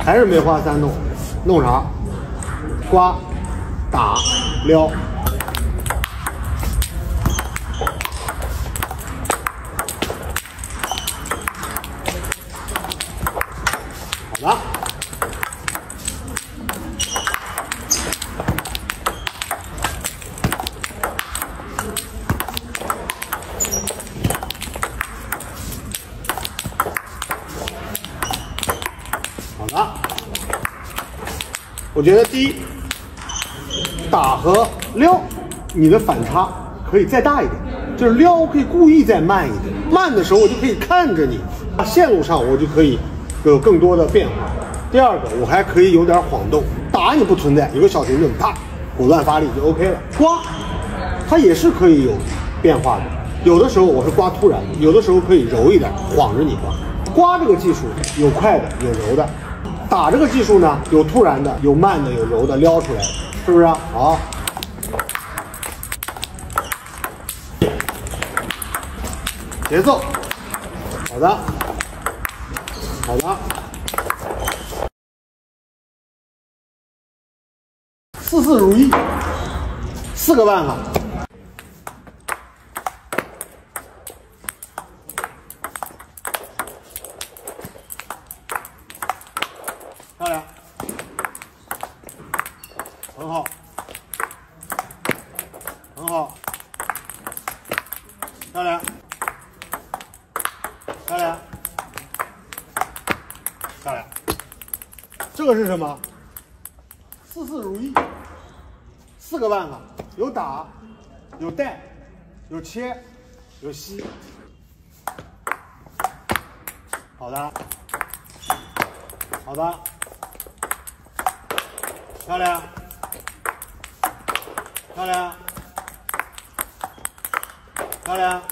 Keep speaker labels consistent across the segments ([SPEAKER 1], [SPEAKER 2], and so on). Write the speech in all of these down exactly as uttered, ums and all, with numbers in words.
[SPEAKER 1] 还是梅花三弄，弄啥？刮、打、撩。好的。好的。我觉得第一，打和撩，你的反差可以再大一点，就是撩可以故意再慢一点，慢的时候我就可以看着你，线路上我就可以有更多的变化。第二个，我还可以有点晃动，打你不存在，有个小停顿，啪，果断发力就 OK 了。刮，它也是可以有变化的，有的时候我是刮突然的，有的时候可以柔一点，晃着你刮。刮这个技术有快的，有柔的。打这个技术呢，有突然的，有慢的，有柔的，撩出来的，是不是啊？好，节奏，好的，好的，事事如意，四个办法。漂亮，很好，很好，漂亮，漂亮，漂亮。这个是什么？事事如意，四个办法，有打，有带，有切，有吸。好的，好的。漂亮，漂亮，漂亮，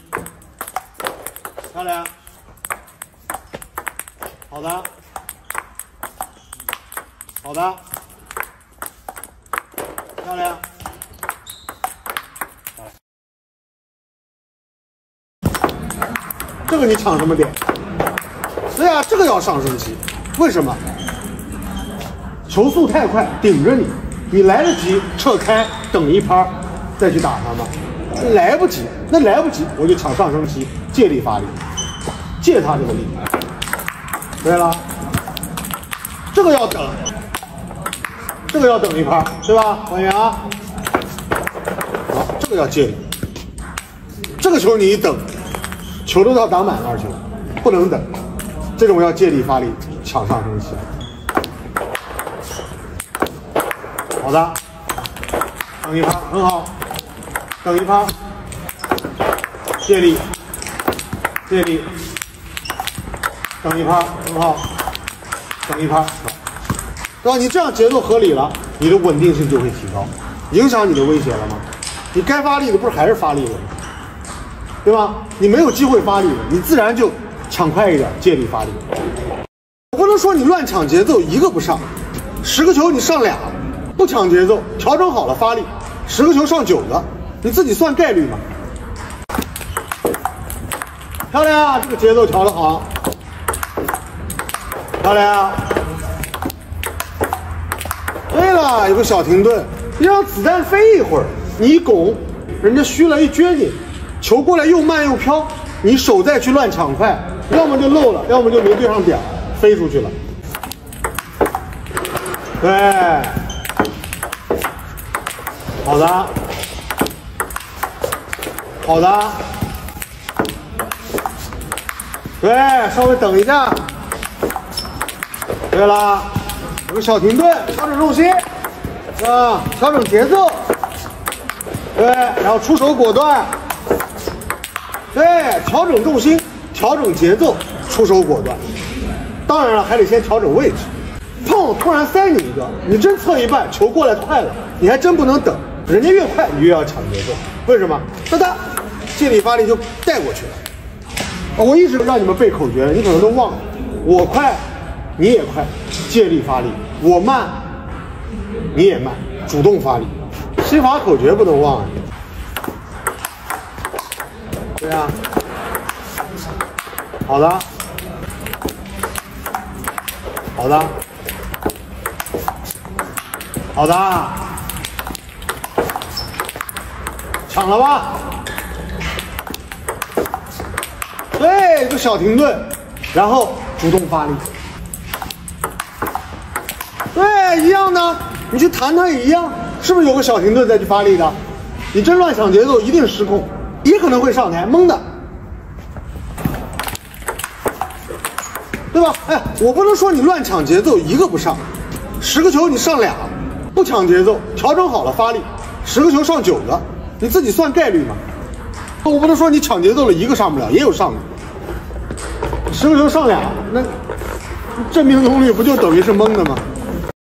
[SPEAKER 1] 漂亮，好的，好的，漂亮，这个你抢什么点？对呀，这个要上升期，为什么？球速太快，顶着你，你来得及撤开，等一拍，再去打他吗？来不及，那来不及，我就抢上升期，借力发力，借他这个力。对了，这个要等，这个要等一拍，对吧？还原啊。好，这个要借力，这个球你一等，球都要打满二球，不能等，这种要借力发力，抢上升期。好的，等一拍，很好，等一拍，借力，借力，等一拍，很好，等一拍，对吧？你这样节奏合理了，你的稳定性就会提高，影响你的威胁了吗？你该发力的不是还是发力的吗？对吧？你没有机会发力了，你自然就抢快一点，借力发力。我不能说你乱抢节奏一个不上，十个球你上俩。不抢节奏，调整好了发力，十个球上九个，你自己算概率嘛。漂亮，这个节奏调得好，漂亮。对了，有个小停顿，你让子弹飞一会儿，你一拱，人家虚了一撅你，球过来又慢又飘，你手再去乱抢快，要么就漏了，要么就没对上点，飞出去了。对。好的，好的，对，稍微等一下。对了，有个小停顿，调整重心，啊，调整节奏，对，然后出手果断，对，调整重心，调整节奏，出手果断。当然了，还得先调整位置。砰！突然塞你一个，你真测一半，球过来快了，你还真不能等。人家越快，你越要抢节奏。为什么？哒哒，借力发力就带过去了。我一直让你们背口诀，你可能都忘了。我快，你也快，借力发力；我慢，你也慢，主动发力。心法口诀不能忘啊。对呀、啊。好的。 好的，好的，抢了吧？对，就小停顿，然后主动发力。对，一样的，你去弹它也一样，是不是有个小停顿再去发力的？你真乱抢节奏，一定失控，也可能会上台懵的，对吧？哎，我不能说你乱抢节奏一个不上，十个球你上俩，不抢节奏，调整好了发力，十个球上九个，你自己算概率嘛。我不能说你抢节奏了一个上不了，也有上的，十个球上俩，那正命中率不就等于是蒙的吗？